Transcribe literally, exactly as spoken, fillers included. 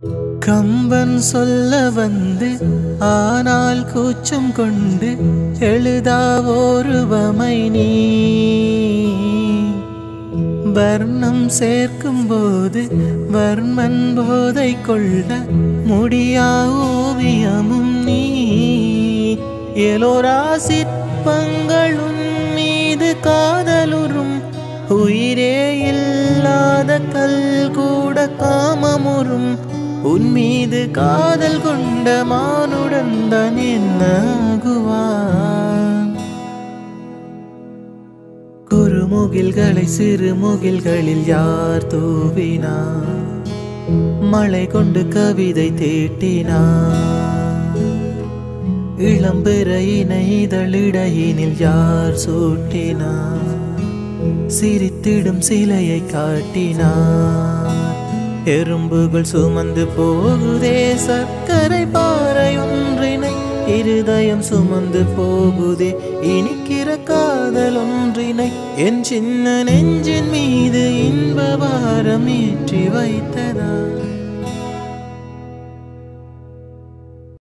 கம்பன் சொல்ல வந்து ஆனால் கூச்சம் கொண்டு எழுதா ஒருவமை நீ வர்ணம் சேர்க்கும் போது வர்மன் போதை கொள்ள முடியா ஓவியமும் நீ எலோரா சிற்பங்களும் மீது காதலுறும் உயிரே இல்லாத கல் கூட காமமுறும் உன் மீது காதல் கொண்ட மானுடன் தான் என்னாகுவான் குறுமுகில்களை சிறு முகில்களில் யார் தூவினார் மழை கொண்டு கவிதை தீட்டினார் இளம்பிறையினை இதழிடையினில் யார் சூட்டினார் சிரித்திடும் சிலையை காட்டினார் எறும்புகள் சுமந்து போகுதே சர்க்கரை பாறை ஒன்றினை இருதயம் சுமந்து போகுதே இனிக்கிற காதல் ஒன்றினை என் சின்ன நெஞ்சின் மீது இன்ப வாரம் ஏற்றி வைத்ததா